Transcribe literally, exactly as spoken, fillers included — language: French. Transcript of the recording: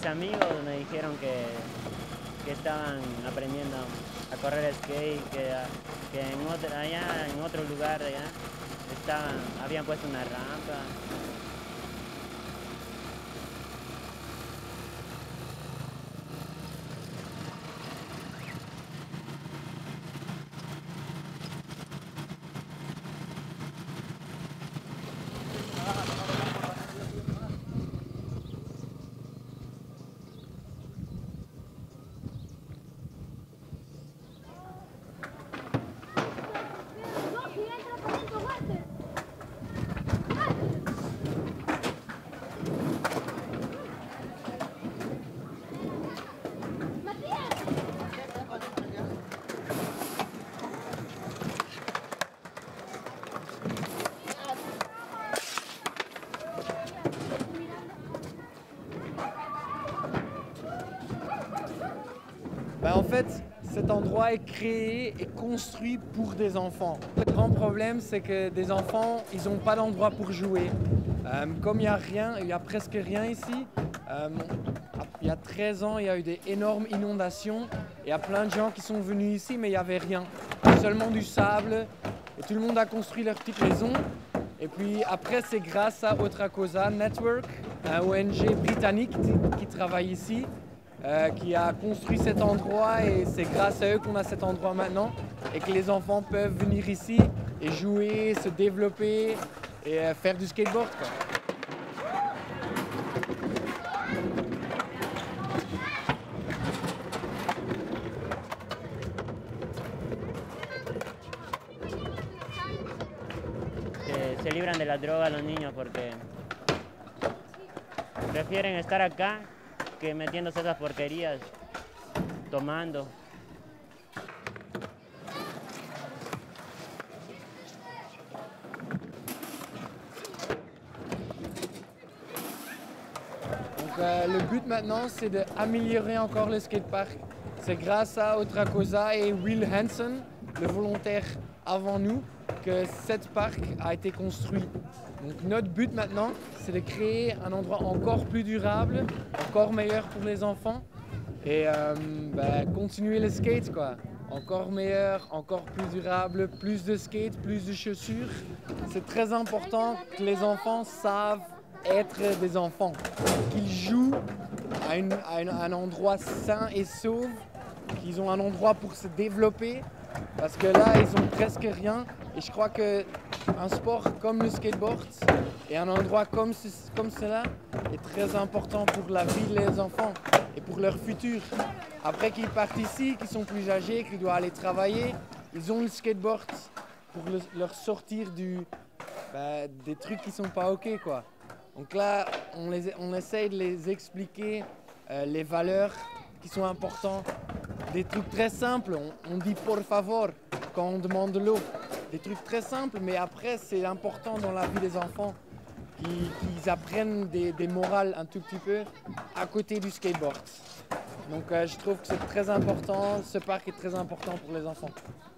amigos me dijeron que, que estaban aprendiendo a correr skate, que, que en otro, allá en otro lugar allá, estaban, habían puesto una rampa. Ben en fait, cet endroit est créé et construit pour des enfants. Le grand problème, c'est que des enfants, ils n'ont pas d'endroit pour jouer. Euh, comme il n'y a rien, il y a presque rien ici, euh, il y a treize ans, il y a eu des énormes inondations. Il y a plein de gens qui sont venus ici, mais il n'y avait rien. Seulement du sable. Et tout le monde a construit leur petite maison. Et puis après, c'est grâce à Otra Cosa Network, un O N G britannique qui travaille ici, Euh, qui a construit cet endroit, et c'est grâce à eux qu'on a cet endroit maintenant et que les enfants peuvent venir ici et jouer, se développer et euh, faire du skateboard, quoi. Se, se libran de la droga los niños porque prefieren estar acá que metiéndose esas porquerías, tomando. Donc euh, le but maintenant, c'est d'améliorer encore le skatepark. C'est grâce à Otra Cosa et Will Hansen, le volontaire avant nous, que cet parc a été construit. Donc notre but maintenant, c'est de créer un endroit encore plus durable, encore meilleur pour les enfants, et euh, bah, continuer le skate, quoi. Encore meilleur, encore plus durable, plus de skate, plus de chaussures. C'est très important que les enfants savent être des enfants, qu'ils jouent à, une, à une, un endroit sain et sauve, qu'ils ont un endroit pour se développer, parce que là, ils ont presque rien. Et je crois qu'un sport comme le skateboard et un endroit comme, ce, comme cela est très important pour la vie des enfants et pour leur futur. Après qu'ils partent ici, qu'ils sont plus âgés, qu'ils doivent aller travailler, ils ont le skateboard pour le, leur sortir du, bah, des trucs qui sont pas OK, quoi. Donc là, on, les, on essaye de les expliquer euh, les valeurs qui sont importantes. Des trucs très simples, on, on dit por favor quand on demande de l'eau. Des trucs très simples, mais après c'est important dans la vie des enfants qu'ils, qu'ils apprennent des, des morales un tout petit peu à côté du skateboard. Donc euh, je trouve que c'est très important, ce parc est très important pour les enfants.